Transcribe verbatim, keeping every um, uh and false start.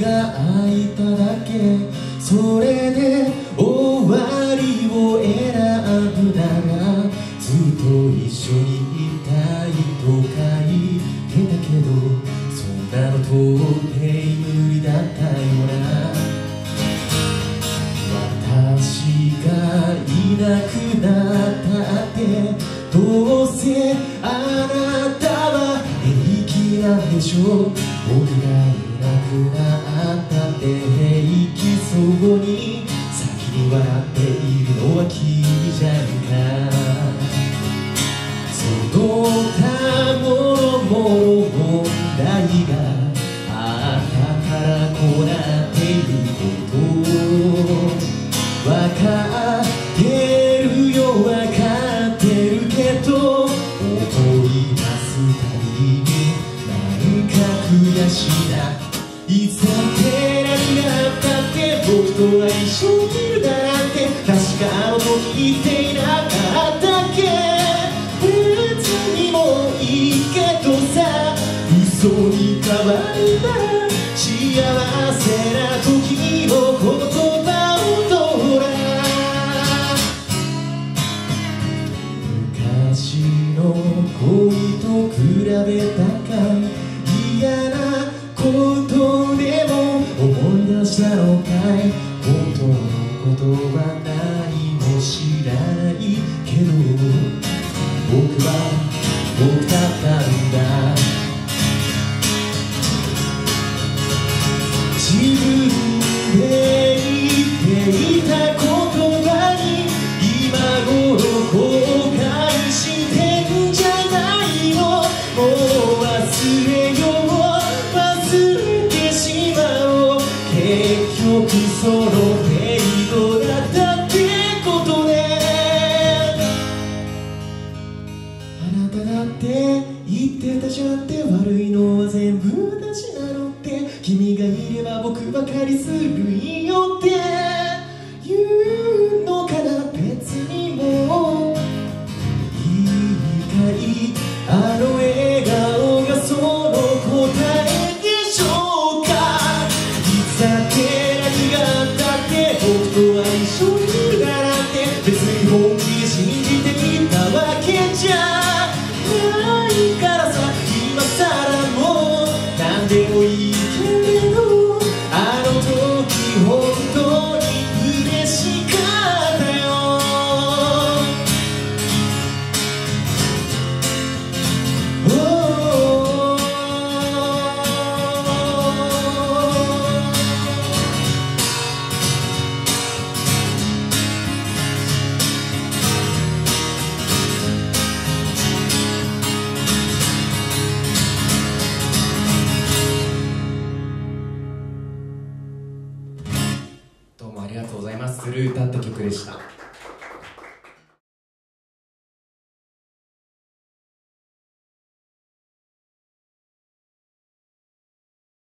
が開いただけ、それで終わりを選ぶならずっと一緒にいたいと書いてたけど、そんなの到底無理だったよな。私がいなくなったってどうせあなたは平気なんでしょう。僕がいなくなったって平気そうに先に笑っているのは君じゃんか。その他もろもろ問題があったからこうなっていることわかってるよ、わかってるけど、思い出すたびになんか悔しいな。いつだって何があったって僕とは一緒にいるだなんて確かあの時言っていなかったっけ。別にもういいけどさ、嘘に変わるなら幸せな時の言葉をどうだ。昔の恋と比べたかい嫌なことでも思い出したのかい。本当のことは何も知らないけど僕は僕だったんだ。自分で言っていた言葉に今頃後悔してんじゃないの。もう忘れよう忘れてしまおう。結局その程度だったってことね。あなただって言ってたじゃんって、悪いのは全部私なのって、君がいれば僕ばかりするよって言うのかな。別にもういいかい、あの笑顔がその答えでしょうか。いつだって何があったって僕とは一緒にいるだなんて別に本気で信じてみたわけじゃないからさ。今さらもう何でもいいけれど、あの時本当に嬉しかったよ。どうもありがとうございます。「する歌」って曲でした。